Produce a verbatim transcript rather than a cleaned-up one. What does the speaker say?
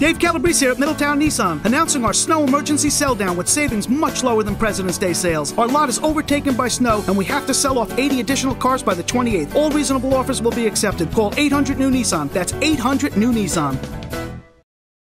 Dave Calabrese here at Middletown Nissan, announcing our snow emergency sell down with savings much lower than President's Day sales. Our lot is overtaken by snow, and we have to sell off eighty additional cars by the twenty-eighth. All reasonable offers will be accepted. Call eight hundred new Nissan. That's eight hundred new Nissan.